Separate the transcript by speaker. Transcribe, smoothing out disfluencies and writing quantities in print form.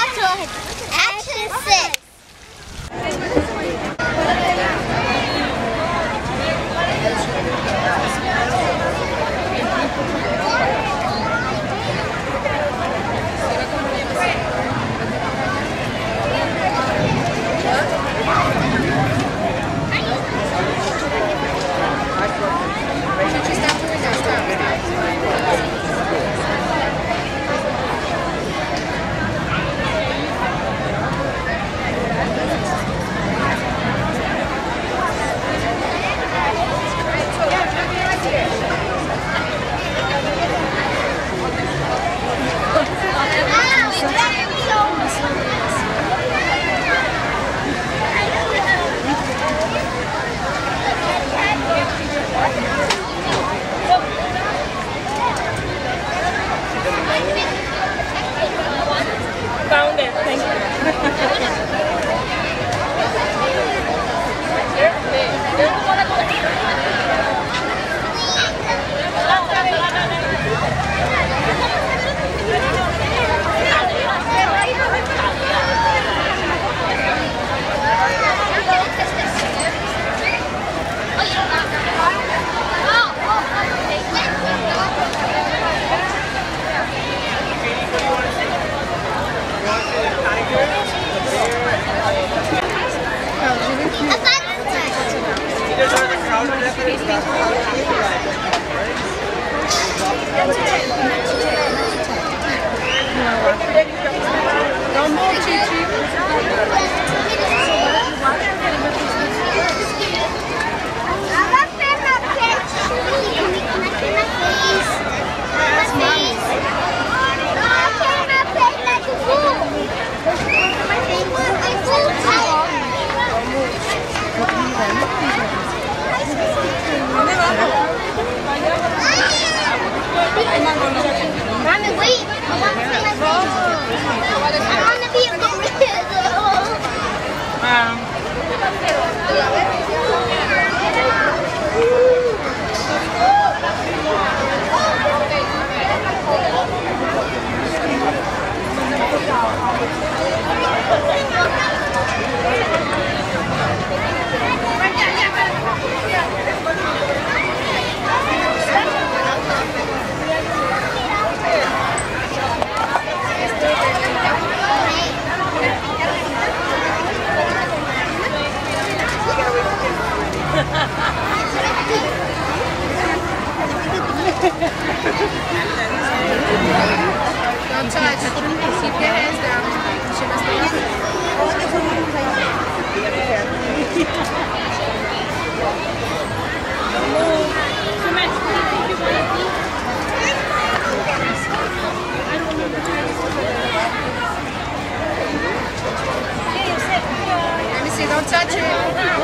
Speaker 1: Action 6.
Speaker 2: Found it, thank you.
Speaker 3: Don't move, Chi-Chi.
Speaker 1: Mommy, wait. I want to see my face. I want to be a gorilla.
Speaker 3: Don't touch. Keep your hands down. She must be Let me see. Don't touch it.